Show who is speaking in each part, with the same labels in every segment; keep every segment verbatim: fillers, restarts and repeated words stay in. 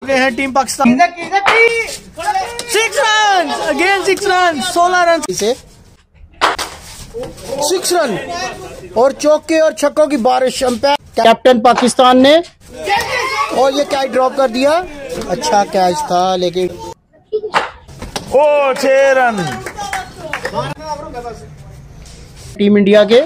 Speaker 1: चुके हैं team Pakistan. Six run again six run सोलह रन से सिक्स रन और चौके और छक्कों की बारिश। अंपायर कैप्टन पाकिस्तान ने और ये कैच ड्रॉप कर दिया। अच्छा कैच था लेकिन
Speaker 2: ओ छह रन
Speaker 1: टीम इंडिया के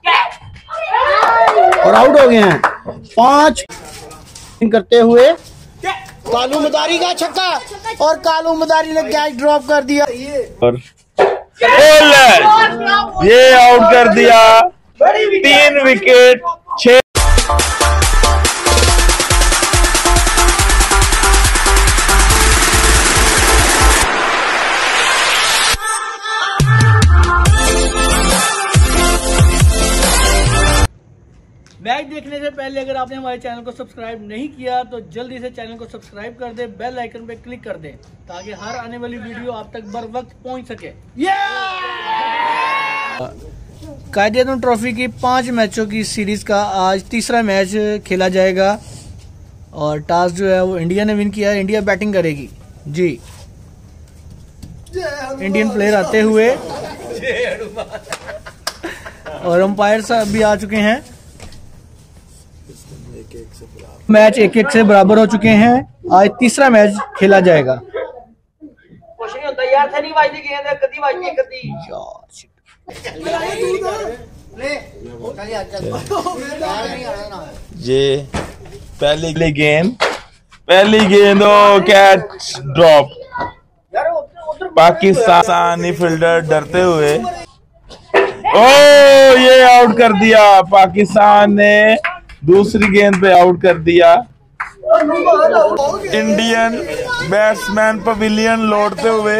Speaker 1: और आउट हो गए हैं। पांच करते हुए कालू मदारी का छक्का और कालू मदारी ने कैच ड्रॉप कर दिया
Speaker 2: और ये आउट कर दिया। तीन विकेट छह।
Speaker 1: मैच देखने से पहले अगर आपने हमारे चैनल को सब्सक्राइब नहीं किया तो जल्दी से चैनल को सब्सक्राइब कर दे, बेल आइकन पे क्लिक कर दे ताकि हर आने वाली वीडियो आप तक बर वक्त पहुंच सके। कायदे-ए-आज़म ट्रॉफी की पांच मैचों की सीरीज का आज तीसरा मैच खेला जाएगा और टॉस जो है वो इंडिया ने विन किया है। इंडिया बैटिंग करेगी जी। इंडियन प्लेयर आते हुए और अंपायर साहब भी आ चुके हैं। मैच एक एक से बराबर हो चुके हैं। आज तीसरा मैच खेला जाएगा।
Speaker 2: ये पहली गेंद पहली गेंद ओ कैच ड्रॉप। पाकिस्तानी फील्डर डरते हुए ओ ये आउट कर दिया। पाकिस्तान ने दूसरी गेंद पे आउट कर दिया। इंडियन बैट्समैन पवेलियन लौटते हुए।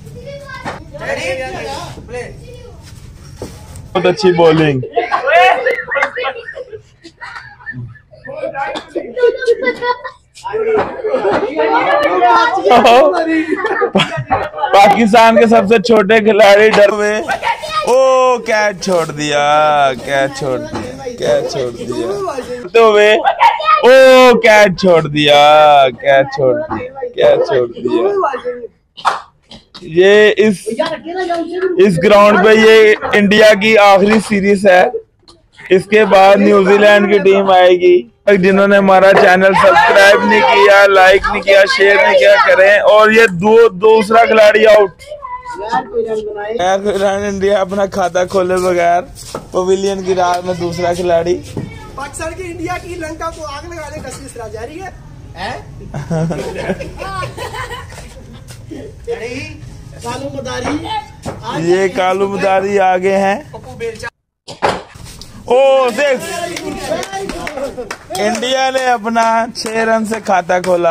Speaker 2: बहुत अच्छी बॉलिंग। पाकिस्तान के सबसे छोटे खिलाड़ी डर हुए। ओ कैच छोड़ दिया कैच छोड़ दिया कैच छोड़ दिया तो वे ओ कैच छोड़ दिया कैच छोड़ दिया कैच छोड़ दिया। ये इस इस ग्राउंड पे ये इंडिया की आखिरी सीरीज है। इसके बाद न्यूजीलैंड की टीम आएगी। जिन्होंने हमारा चैनल सब्सक्राइब नहीं किया, लाइक नहीं किया, शेयर नहीं किया करें। और ये दो दूसरा खिलाड़ी आउट। इंडिया अपना खाता खोले बगैर पवेलियन की राह में दूसरा खिलाड़ी।
Speaker 3: पाकिस्तान की इंडिया की लंका को आग लगाने का सिलसिला जारी है, है? कालू मदारी
Speaker 2: ये कालू मदारी आगे हैं। ओ सिक्स। इंडिया ने अपना छह रन से खाता खोला।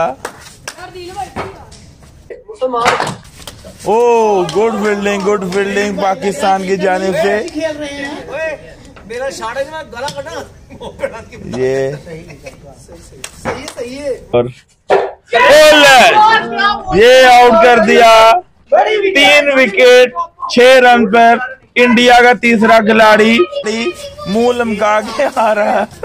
Speaker 2: ओ good fielding good fielding Pakistan की जानिब से।
Speaker 3: मेरा साढ़े में गला कटा
Speaker 2: ये
Speaker 3: सही सही है।
Speaker 2: और ये आउट कर दिया। तीन विकेट छह रन पर इंडिया का तीसरा खिलाड़ी मुंह लमका के आ रहा है।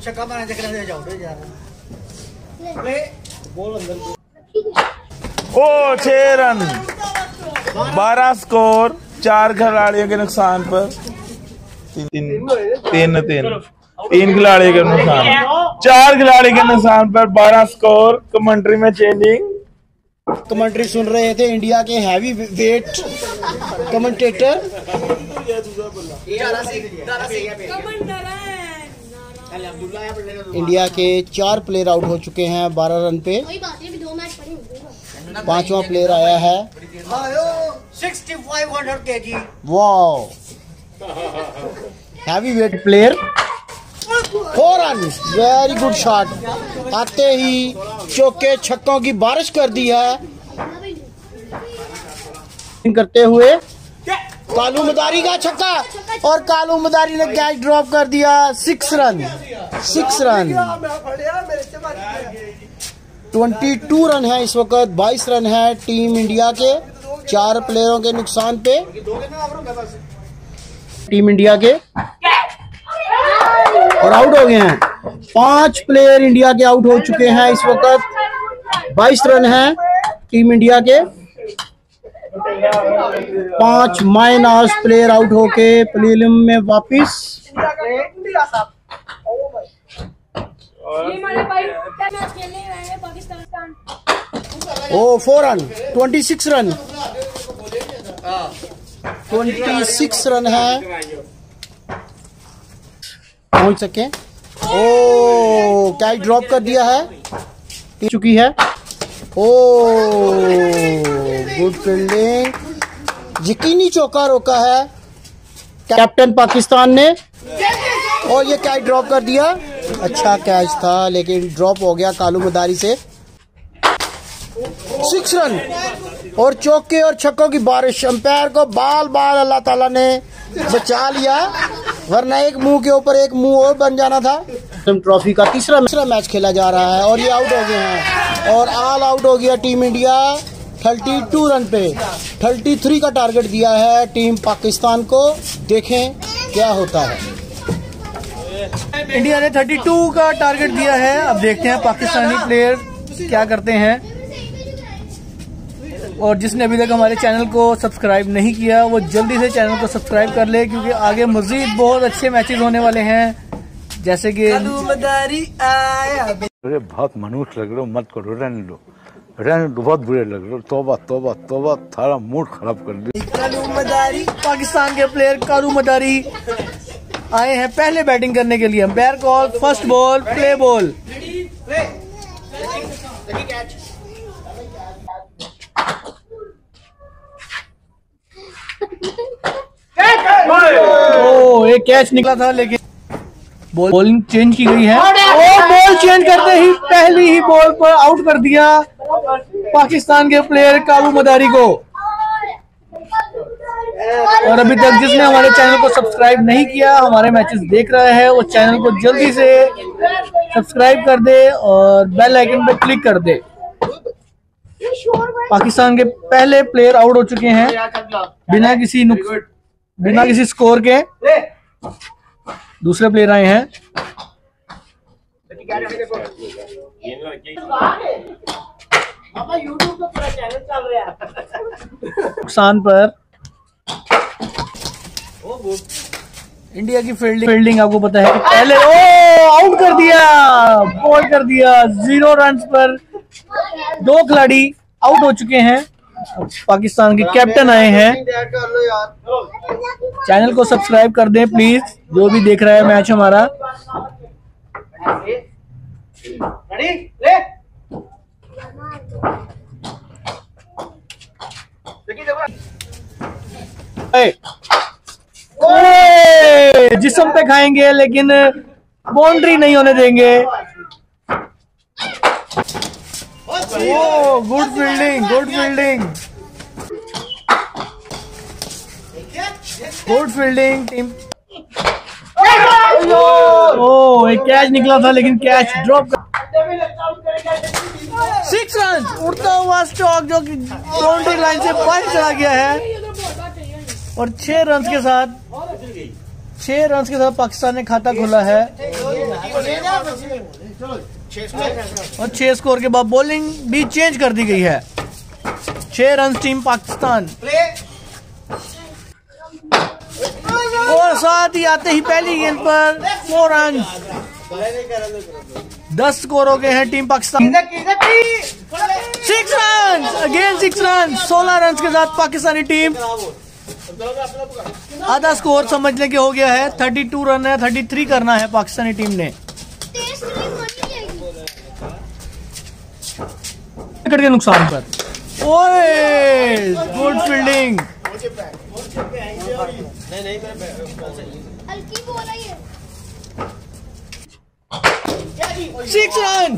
Speaker 2: ओ छह रन बारह स्कोर चार खिलाड़ियों के नुकसान पर। तीन तीन तीन तीन खिलाड़ियों के नुकसान चार खिलाड़ी के नुकसान पर बारह स्कोर। कमेंट्री में चेंजिंग।
Speaker 1: कमेंट्री सुन रहे थे इंडिया के हैवी वेट कमेंटेटर। इंडिया के चार प्लेयर आउट हो चुके हैं बारह रन पे। पांचवा प्लेयर आया है। Wow heavy weight player. Four run very good shot. आते ही चौके छक्कों की बारिश कर दी है। करते हुए कालू मदारी का छक्का और कालू मदारी ने कैच ड्रॉप कर दिया। Six run six run twenty two run है इस वक्त। बाईस रन है टीम इंडिया के चार प्लेयरों के नुकसान पे। टीम इंडिया के और आउट हो गए हैं। पांच प्लेयर इंडिया के आउट हो चुके हैं इस वक्त।
Speaker 4: बाईस रन है टीम इंडिया के। पांच माइनस प्लेयर आउट होके प्रीलिम में वापिस। ओ four run, twenty six run, twenty six run है, पहुंच सके। ओ कैच ड्रॉप कर दिया है, चुकी है। ओ गुड फील्डिंग, यकीनी चौका रोका है कैप्टन पाकिस्तान ने, और ये कैच ड्रॉप कर दिया। अच्छा कैच था लेकिन ड्रॉप हो गया कालू मदारी से। सिक्स रन और चौके और छक्कों की बारिश। अंपायर को बाल बाल अल्लाह ताला ने बचा लिया, वरना एक मुंह के ऊपर एक मुंह और बन जाना था। ट्रॉफी का तीसरा तीसरा मैच खेला जा रहा है और ये आउट हो गए हैं और ऑल आउट हो गया टीम इंडिया बत्तीस रन पे। तैंतीस का टारगेट दिया है टीम पाकिस्तान को, देखें क्या होता है।
Speaker 1: इंडिया ने बत्तीस का टारगेट दिया है, अब देखते हैं पाकिस्तानी प्लेयर क्या करते हैं। और जिसने अभी तक हमारे चैनल को सब्सक्राइब नहीं किया वो जल्दी से चैनल को सब्सक्राइब कर ले, क्योंकि आगे मजीद बहुत अच्छे मैचेस होने वाले हैं, जैसे कि
Speaker 5: अरे बहुत मनुष्य लग रहे हो, मत करो, रहने लो, रहने लो, बहुत बुरे लग रहे हो। तौबा तौबा तौबा, थारा मूड खराब कर दिया।
Speaker 1: पाकिस्तान के प्लेयर कालू मदारी आए हैं पहले बैटिंग करने के लिए। Umpire call first ball, play ball. ओ एक कैच निकला था लेकिन बॉलिंग चेंज की गई है। ओ बॉल चेंज करते ही पहली ही बॉल पर आउट कर दिया पाकिस्तान के प्लेयर काबू मदारी को। और अभी तक जिसने हमारे चैनल को सब्सक्राइब नहीं किया, हमारे मैचेस देख रहा है, वो चैनल को जल्दी से सब्सक्राइब कर दे और बेल आइकन पे क्लिक कर दे। पाकिस्तान के पहले प्लेयर आउट हो चुके हैं बिना किसी नुक बिना किसी स्कोर के। दूसरे प्लेयर आए हैं। नुकसान पर इंडिया की फील्डिंग फील्डिंग आपको पता है कि पहले ओ आउट कर दिया, बॉल कर दिया। जीरो रन पर दो खिलाड़ी आउट हो चुके हैं। पाकिस्तान के कैप्टन आए हैं। चैनल को सब्सक्राइब कर दें प्लीज, जो भी देख रहा है मैच हमारा। जिस्म पे खाएंगे लेकिन बाउंड्री नहीं होने देंगे। ओ good fielding, good fielding, good fielding team. ओ एक कैच निकला था लेकिन कैच ड्रॉप कर। सिक्स रन, उड़ता हुआ स्टॉक जो कि बाउंड्री लाइन से बाहर चला गया है। और छह रन के साथ छह रन के साथ पाकिस्तान ने खाता खोला है। और छह स्कोर के बाद बॉलिंग भी चेंज कर दी गई है। छह रन टीम पाकिस्तान। और साथ ही आते ही पहली गेंद पर फोर रन, दस स्कोर हो गए हैं team Pakistan. Six run, again six run, सोलह रन के साथ पाकिस्तानी टीम। आधा स्कोर समझने के हो गया है। बत्तीस रन है, तैंतीस करना है पाकिस्तानी टीम ने। विकेट के नुकसान पर ओए गुड फील्डिंग। सिक्स रन,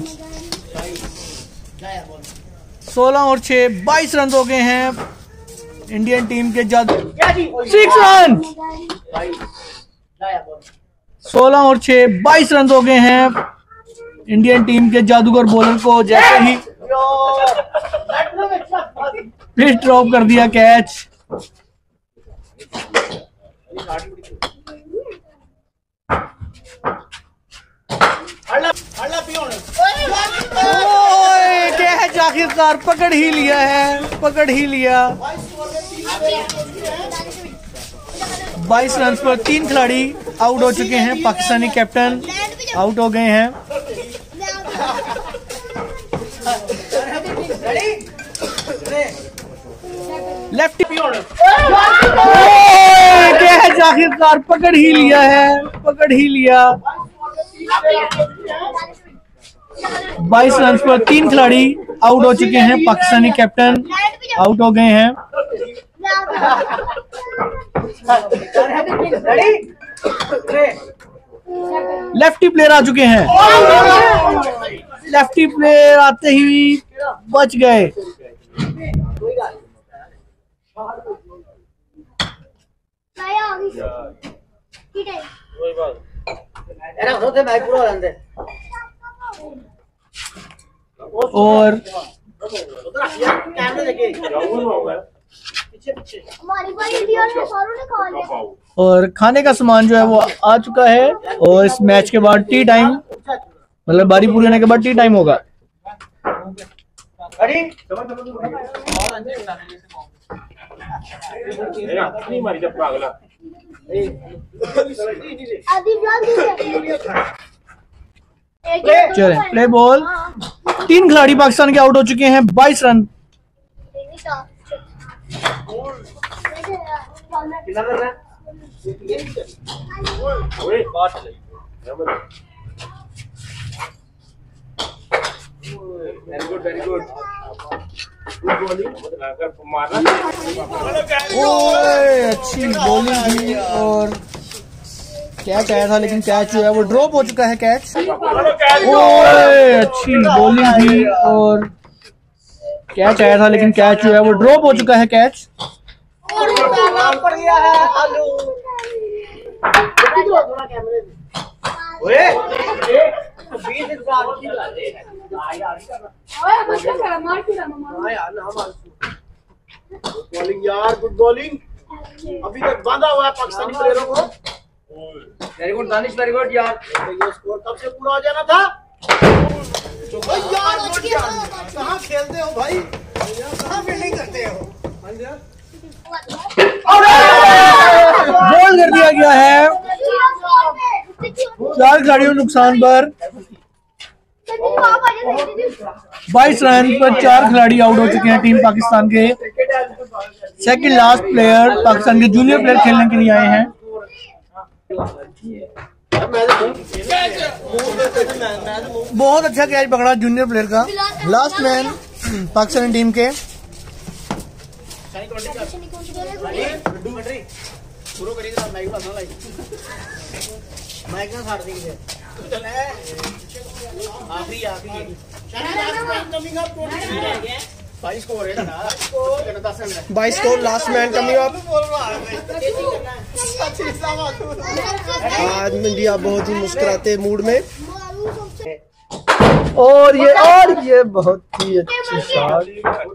Speaker 1: सोलह और छह बाईस रन हो गए हैं इंडियन टीम के। जादू सिक्स रन, सोलह और छह बाईस रन हो गए हैं इंडियन टीम के जादूगर बॉलर को। जैसे ही फिर ड्रॉप कर दिया कैच। कैच आखिरकार पकड़ ही लिया है, पकड़ ही लिया। बाईस रन पर तीन खिलाड़ी आउट हो चुके हैं। पाकिस्तानी कैप्टन आउट हो गए हैं। लेफ्ट कैच आखिरकार पकड़ ही लिया है, पकड़ ही लिया। बाईस रन पर तीन खिलाड़ी आउट हो चुके हैं। पाकिस्तानी कैप्टन आउट हो गए हैं। लेफ्टी प्लेयर आ चुके हैं। लेफ्टी प्लेयर आते ही बच गए। और और खाने का सामान जो है वो आ चुका है। और इस मैच के बाद टी टाइम, मतलब बारी पूरी होने के बाद टी टाइम होगा। चले प्ले बॉल। तीन खिलाड़ी पाकिस्तान के आउट हो चुके हैं। बाईस रन। ओए अच्छी बॉलिंग थी और कैच आया था, लेकिन कैच जो है वो ड्रॉप हो चुका है। कैच ओए अच्छी बॉलिंग थी और कैच आया था, लेकिन कैच जो है वो ड्रॉप हो चुका है। कैच
Speaker 4: बॉलिंग यार, गुड बॉलिंग। अभी तक बांधा हुआ है पाकिस्तानी प्लेयरों को। Very good Danish, very good यार। ये स्कोर कब से पूरा हो जाना था यार। कहाँ खेलते हो भाई, कहाँ फील्डिंग करते हो।
Speaker 1: बॉल कर दिया गया है। चार खिलाड़ियों नुकसान पर बाईस रन पर चार खिलाड़ी आउट हो चुके हैं। टीम पाकिस्तान के सेकंड लास्ट प्लेयर, पाकिस्तान के जूनियर प्लेयर खेलने के लिए आए हैं। बहुत अच्छा कैच पकड़ा जूनियर प्लेयर का। लास्ट मैन पाकिस्तानी टीम के।
Speaker 4: बाईस score, last man coming up. आज इंडिया बहुत ही मुस्कुराते मूड में। और ये और ये बहुत ही अच्छी शॉट,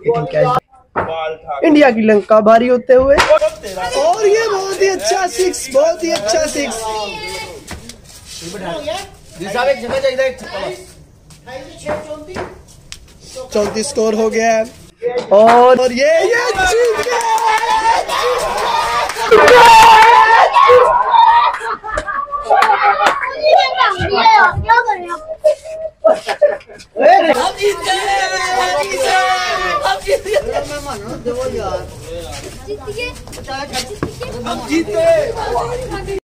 Speaker 4: इंडिया की लंका भारी होते हुए। और ये बहुत ही अच्छा सिक्स, बहुत ही अच्छा सिक्स। चौंतीस स्कोर हो गया है। और, और ये ये
Speaker 3: जीते